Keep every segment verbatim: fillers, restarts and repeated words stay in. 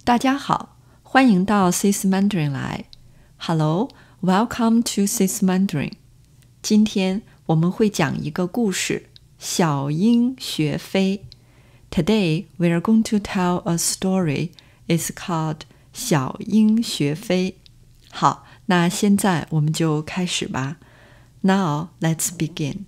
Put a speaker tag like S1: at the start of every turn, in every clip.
S1: 大家好，欢迎到 Sis Mandarin 来。Hello, welcome to Sis Mandarin. 今天我们会讲一个故事，小鹰学飞。Today we are going to tell a story. It's called 小鹰学飞。好，那现在我们就开始吧。Now let's begin.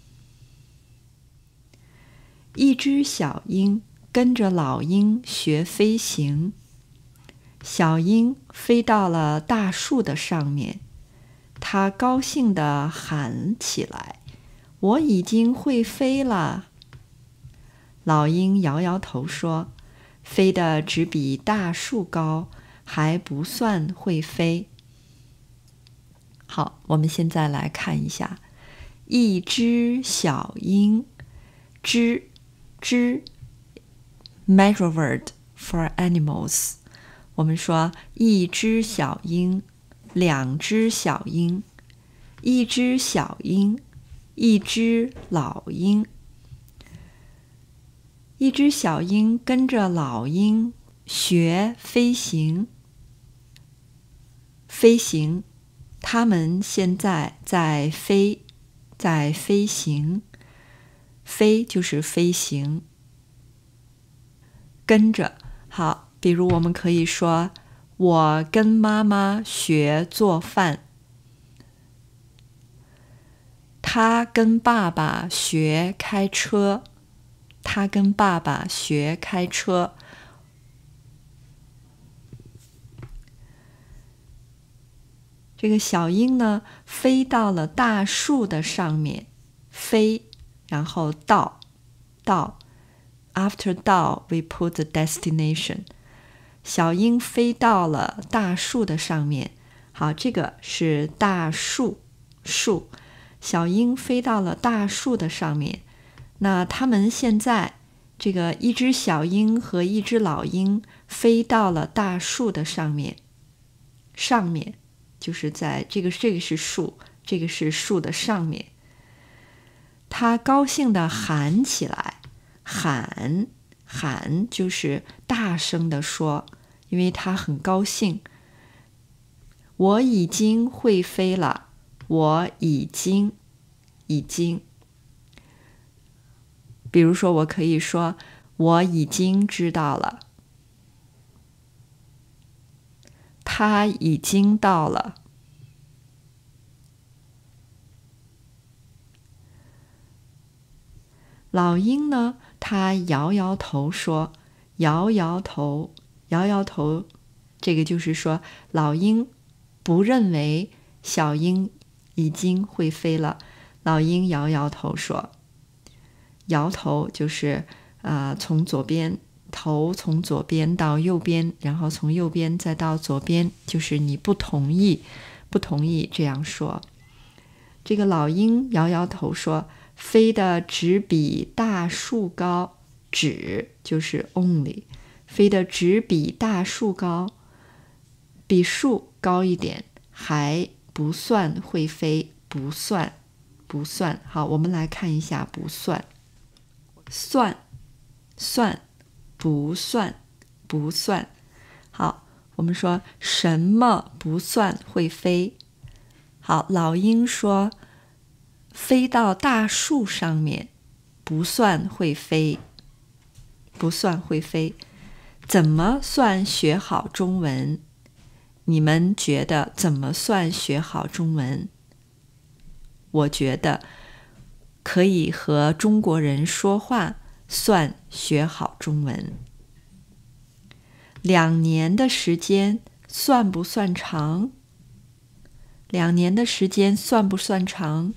S1: 一只小鹰跟着老鹰学飞行。小鹰飞到了大树的上面，它高兴地喊起来：“我已经会飞了！”老鹰摇摇头说：“飞得只比大树高，还不算会飞。”好，我们现在来看一下，一只小鹰，只只 measure word for animals。我们说一只小鹰，两只小鹰，一只小鹰，一只老鹰。一只小鹰跟着老鹰学飞行。飞行，它们现在在飞，在飞行。飞就是飞行。跟着，好。比如我们可以说，我跟妈妈学做饭。他跟爸爸学开车。他跟爸爸学开车。这个小鹰呢，飞到了大树的上面，飞，然后到，到 ，after 到 we put the destination。小鹰飞到了大树的上面。好，这个是大树，树。小鹰飞到了大树的上面。那它们现在，这个一只小鹰和一只老鹰飞到了大树的上面。上面就是在这个，这个是树，这个是树的上面。它高兴地喊起来，喊。喊就是大声地说，因为他很高兴。我已经会飞了，我已经，已经。比如说，我可以说，我已经知道了。他已经到了。老鹰呢？他摇摇头说：“摇摇头，摇摇头。”这个就是说，老鹰不认为小鹰已经会飞了。老鹰摇摇头说：“摇头就是啊、呃，从左边头从左边到右边，然后从右边再到左边，就是你不同意，不同意这样说。”这个老鹰摇摇头说。飞得只比大树高，只就是 only， 飞得只比大树高，比树高一点，还不算会飞，不算，不算。好，我们来看一下不算，算，算，不算，不算。好，我们说什么不算会飞？好，老鹰说。飞到大树上面，不算会飞，不算会飞。怎么算学好中文？你们觉得怎么算学好中文？我觉得可以和中国人说话，算学好中文。两年的时间算不算长？两年的时间算不算长？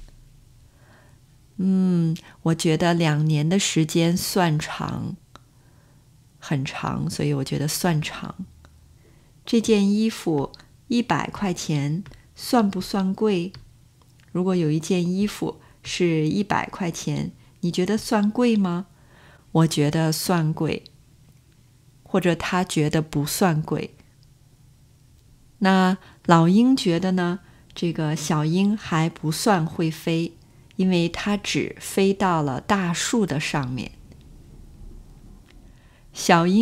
S1: 嗯，我觉得两年的时间算长，很长，所以我觉得算长。这件衣服一百块钱，算不算贵？如果有一件衣服是一百块钱，你觉得算贵吗？我觉得算贵，或者他觉得不算贵。那老鹰觉得呢？这个小鹰还不算会飞。因为它只飞到了大树的上面。小鹰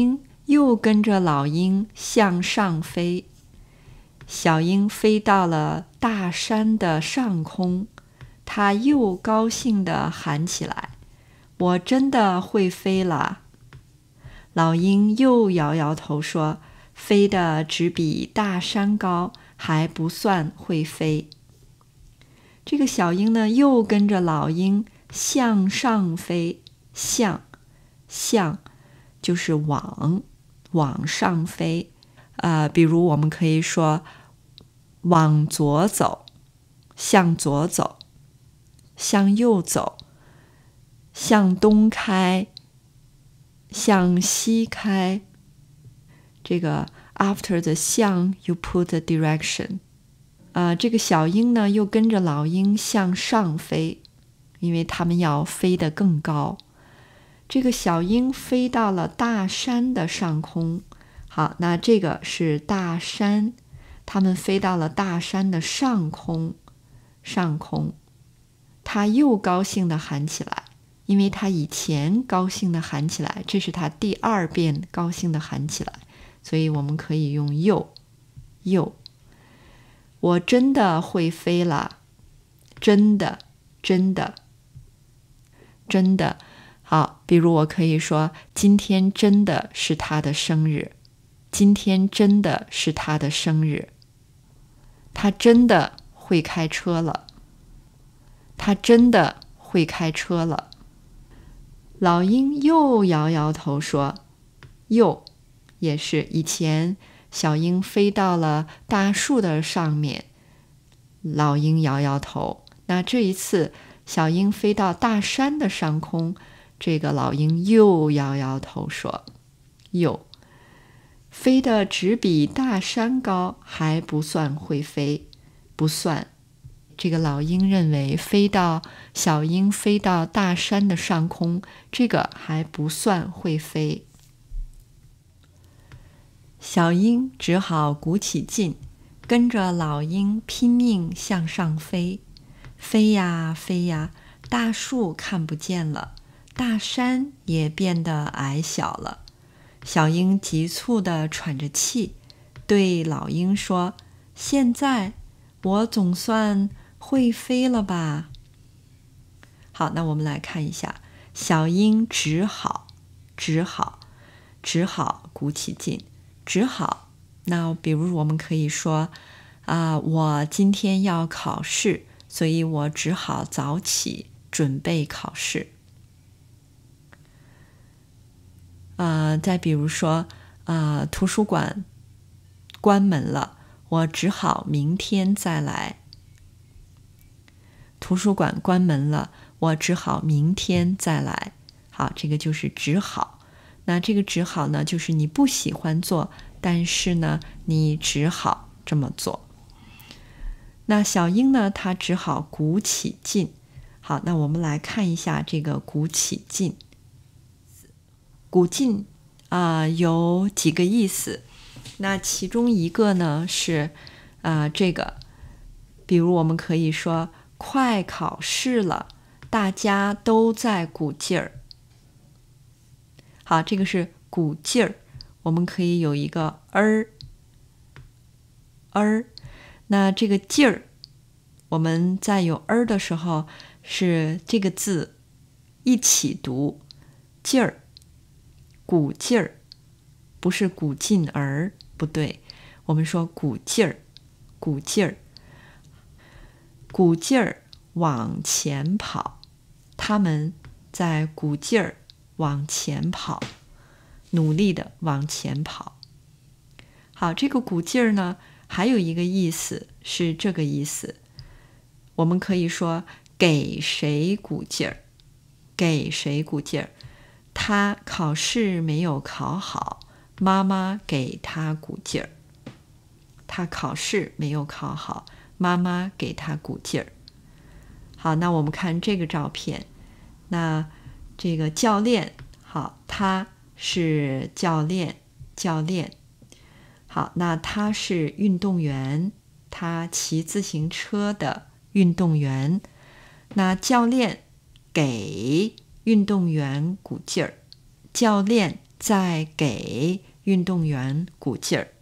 S1: 又跟着老鹰向上飞。小鹰飞到了大山的上空，它又高兴地喊起来：我真的会飞了。老鹰又摇摇头说：飞得只比大山高，还不算会飞。这个小鹰呢，又跟着老鹰向上飞，向向就是往往上飞。呃，比如我们可以说往左走，向左走，向右走，向东开，向西开。这个 after the 向 you put the direction。呃，这个小鹰呢又跟着老鹰向上飞，因为它们要飞得更高。这个小鹰飞到了大山的上空。好，那这个是大山，它们飞到了大山的上空，上空。它又高兴地喊起来，因为它以前高兴地喊起来，这是它第二遍高兴地喊起来，所以我们可以用又又。我真的会飞了，真的真的真的。好，比如我可以说今天真的是他的生日，今天真的是他的生日。他真的会开车了，他真的会开车了。老鹰又摇摇头说，又也是以前小鹰飞到了大树的上面，老鹰摇摇头。那这一次小鹰飞到大山的上空，这个老鹰又摇摇头说，又飞得只比大山高，还不算会飞，不算。这个老鹰认为飞到小鹰飞到大山的上空，这个还不算会飞。小鹰只好鼓起劲，跟着老鹰拼命向上飞。飞呀飞呀，大树看不见了，大山也变得矮小了。小鹰急促地喘着气，对老鹰说，现在我总算会飞了吧。好，那我们来看一下，小鹰只好只好只好鼓起劲，只好。那比如我们可以说啊、呃，我今天要考试，所以我只好早起准备考试。呃，再比如说呃，图书馆关门了，我只好明天再来。图书馆关门了，我只好明天再来。好，这个就是只好。那这个只好呢，就是你不喜欢做，但是呢，你只好这么做。那小鹰呢，它只好鼓起劲。好，那我们来看一下这个鼓起劲。鼓劲啊、呃，有几个意思。那其中一个呢是啊、呃，这个，比如我们可以说快考试了，大家都在鼓劲儿。好，这个是鼓劲儿，我们可以有一个儿儿。那这个劲儿，我们在有儿的时候是这个字一起读，劲儿，鼓劲儿，不是鼓劲儿，不对，我们说鼓劲儿，鼓劲儿，鼓劲儿往前跑，他们在鼓劲儿往前跑，努力的往前跑。好，这个鼓劲儿呢，还有一个意思是这个意思，我们可以说给谁鼓劲儿，给谁鼓劲儿。他考试没有考好，妈妈给他鼓劲儿。他考试没有考好，妈妈给他鼓劲儿。好，那我们看这个照片，那这个教练，好，他是教练，教练。好，那他是运动员，他骑自行车的运动员。那教练给运动员鼓劲儿，教练在给运动员鼓劲儿。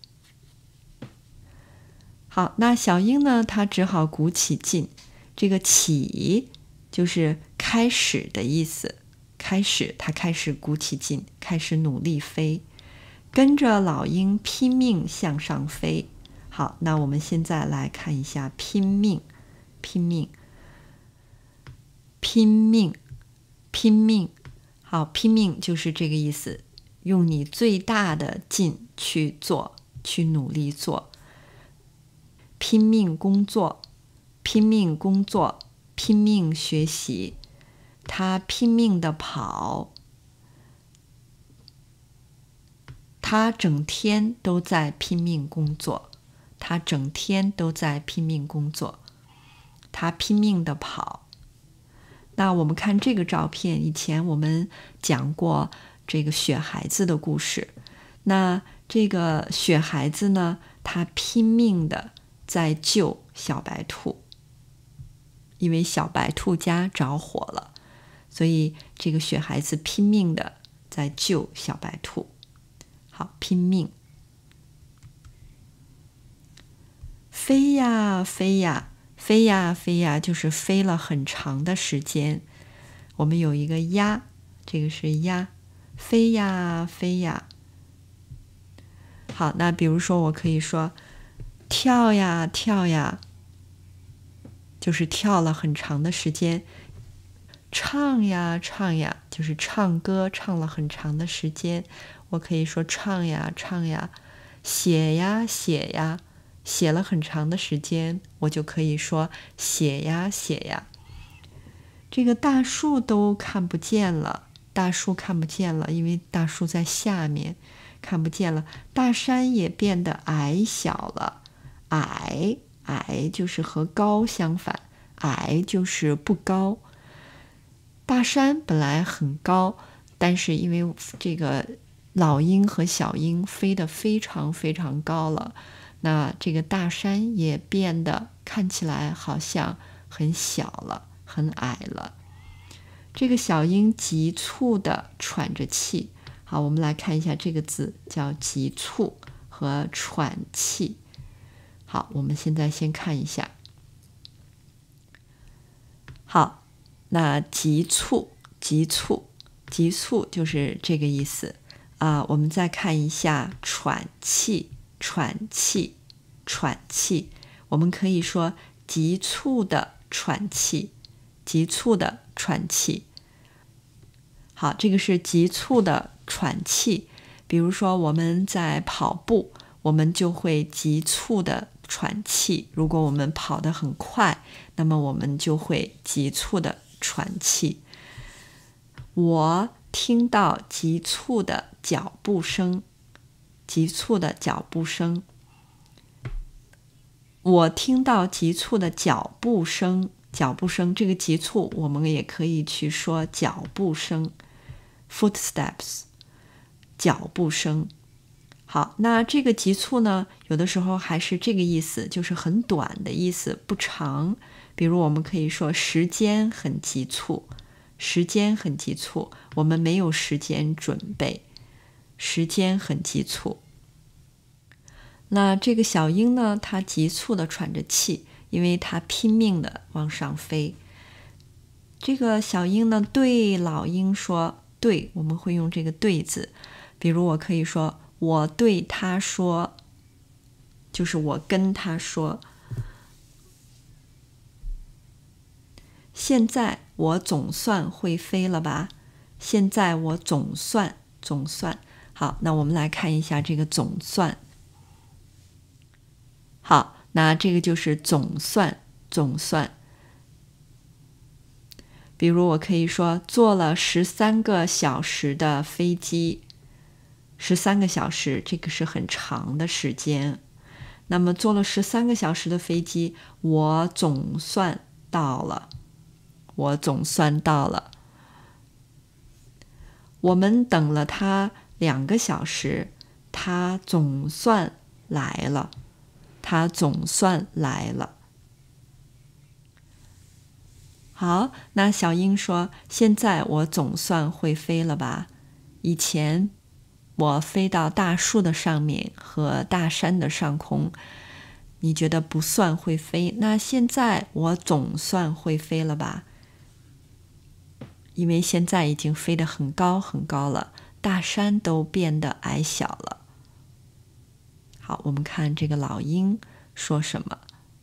S1: 好，那小鹰呢，它只好鼓起劲。这个起就是开始的意思，开始，它开始鼓起劲，开始努力飞，跟着老鹰拼命向上飞。好，那我们现在来看一下拼命，拼命，拼命，拼命。好，拼命就是这个意思，用你最大的劲去做，去努力做。拼命工作，拼命工作，拼命学习。他拼命地跑，他整天都在拼命工作，他整天都在拼命工作，他拼命地跑。那我们看这个照片，以前我们讲过这个雪孩子的故事。那这个雪孩子呢，他拼命地在救小白兔，因为小白兔家着火了，所以这个雪孩子拼命地在救小白兔。好，拼命。飞呀飞呀飞呀飞呀，就是飞了很长的时间。我们有一个鸭，这个是鸭，飞呀飞呀。好，那比如说我可以说跳呀跳呀，就是跳了很长的时间。唱呀唱呀，就是唱歌唱了很长的时间。我可以说唱呀唱呀。写呀写呀，写了很长的时间，我就可以说写呀写呀。这个大树都看不见了，大树看不见了，因为大树在下面，看不见了。大山也变得矮小了，矮矮就是和高相反，矮就是不高。大山本来很高，但是因为这个老鹰和小鹰飞得非常非常高了，那这个大山也变得看起来好像很小了，很矮了。这个小鹰急促地喘着气。好，我们来看一下这个字，叫急促和喘气。好，我们现在先看一下。好，那急促，急促，急促就是这个意思啊。我们再看一下喘气，喘气，喘气。我们可以说急促的喘气，急促的喘气。好，这个是急促的喘气。比如说我们在跑步，我们就会急促的喘气。如果我们跑得很快，那么我们就会急促的喘气。我听到急促的脚步声，急促的脚步声。我听到急促的脚步声，脚步声，这个急促我们也可以去说脚步声 ，footsteps， 脚步声。好，那这个急促呢，有的时候还是这个意思，就是很短的意思，不长。比如我们可以说时间很急促，时间很急促，我们没有时间准备，时间很急促。那这个小鹰呢，它急促地喘着气，因为它拼命地往上飞。这个小鹰呢，对老鹰说，对，我们会用这个对字。比如我可以说，我对他说，就是我跟他说，现在我总算会飞了吧？现在我总算，总算。好，那我们来看一下这个总算。好，那这个就是总算，总算。比如我可以说，坐了十三个小时的飞机，十三个小时，这个是很长的时间。那么坐了十三个小时的飞机，我总算到了，我总算到了。我们等了他两个小时，他总算来了，他总算来了。好，那小鹰说，现在我总算会飞了吧？以前我飞到大树的上面和大山的上空，你觉得不算会飞，那现在我总算会飞了吧？因为现在已经飞得很高很高了，大山都变得矮小了。好，我们看这个老鹰说什么。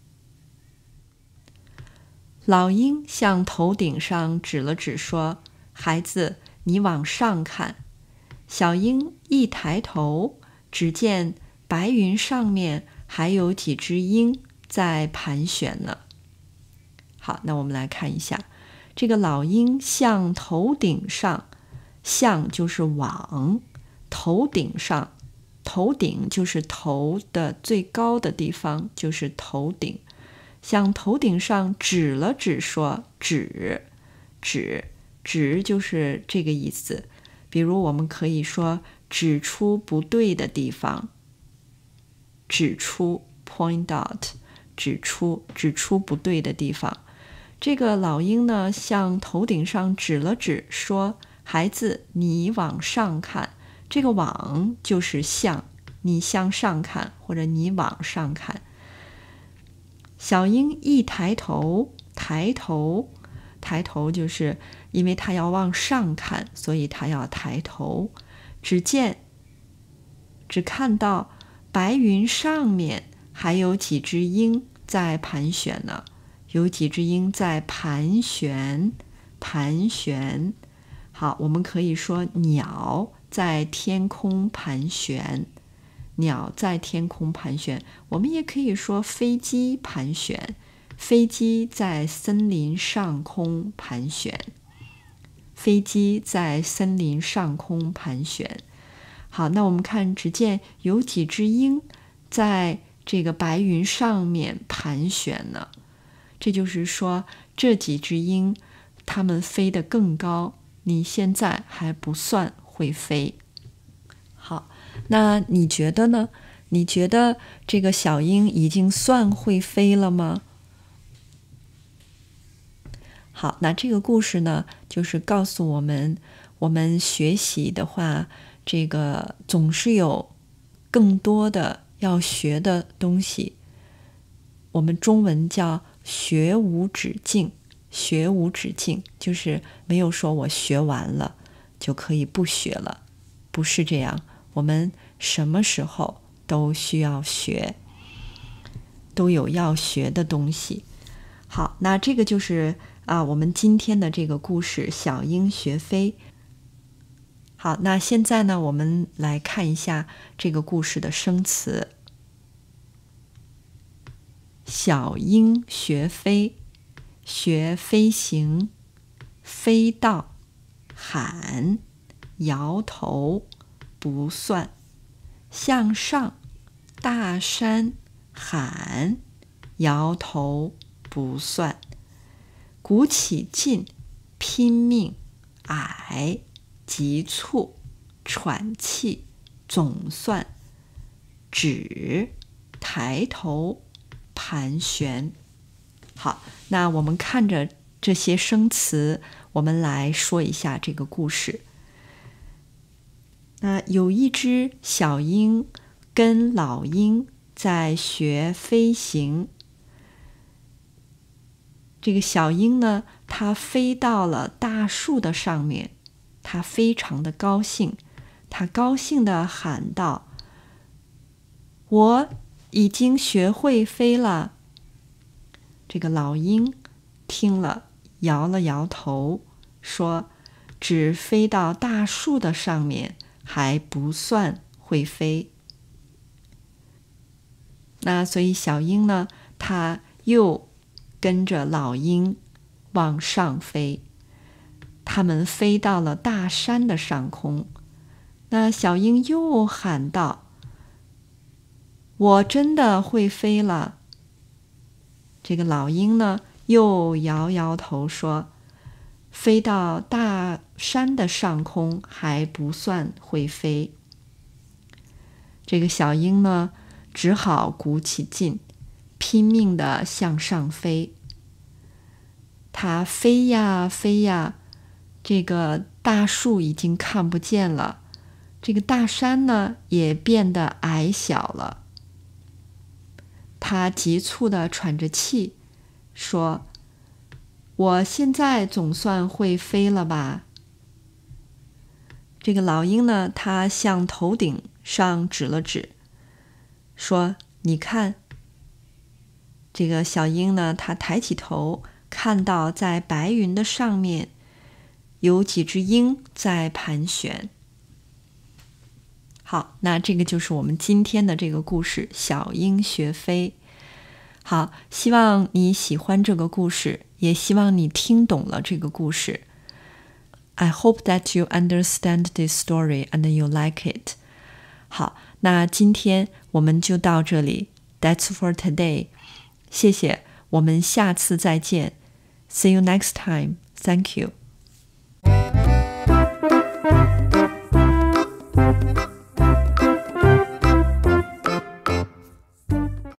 S1: 老鹰向头顶上指了指说，孩子，你往上看。小鹰一抬头，只见白云上面还有几只鹰在盘旋呢。好，那我们来看一下，这个老鹰向头顶上，向就是往，头顶上，头顶就是头的最高的地方，就是头顶。向头顶上指了指说，指指指就是这个意思。比如我们可以说指出不对的地方，指出 point out， 指出指出不对的地方。这个老鹰呢向头顶上指了指说，孩子，你往上看。这个往就是向，你向上看或者你往上看。小鹰一抬头，抬头，抬头就是因为它要往上看，所以它要抬头。只见，只看到白云上面还有几只鹰在盘旋呢，有几只鹰在盘旋，盘旋。好，我们可以说鸟在天空盘旋。鸟在天空盘旋，我们也可以说飞机盘旋，飞机在森林上空盘旋，飞机在森林上空盘旋。好，那我们看，只见有几只鹰在这个白云上面盘旋呢。这就是说，这几只鹰它们飞得更高，你现在还不算会飞。好，那你觉得呢？你觉得这个小鹰已经算会飞了吗？好，那这个故事呢，就是告诉我们，我们学习的话，这个总是有更多的要学的东西。我们中文叫学无止境，学无止境就是没有说我学完了就可以不学了，不是这样。我们什么时候都需要学，都有要学的东西。好，那这个就是啊，我们今天的这个故事《小鹰学飞》。好，那现在呢，我们来看一下这个故事的生词。小鹰学飞，学飞行，飞到，喊，摇头，不算，向上，大山，喊，摇头，不算，鼓起劲，拼命，矮，急促，喘气，总算，指，抬头，盘旋。好，那我们看着这些生词，我们来说一下这个故事。那有一只小鹰跟老鹰在学飞行。这个小鹰呢，它飞到了大树的上面，它非常的高兴，它高兴地喊道：“我已经学会飞了。”这个老鹰听了，摇了摇头，说：“只飞到大树的上面，还不算会飞。”那所以小鹰呢，它又跟着老鹰往上飞，它们飞到了大山的上空。那小鹰又喊道：“我真的会飞了。”这个老鹰呢，又摇摇头说：“飞到大山的上空还不算会飞。”这个小鹰呢，只好鼓起劲，拼命地向上飞。它飞呀飞呀，这个大树已经看不见了， 这个大山呢也变得矮小了。他急促地喘着气，说：“我现在总算会飞了吧？”这个老鹰呢，它向头顶上指了指，说：“你看。”这个小鹰呢，它抬起头，看到在白云的上面有几只鹰在盘旋。好，那这个就是我们今天的这个故事，小鹰学飞。好，希望你喜欢这个故事，也希望你听懂了这个故事。I hope that you understand this story and you like it. 好，那今天我们就到这里。That's for today. 谢谢，我们下次再见。See you next time. Thank you.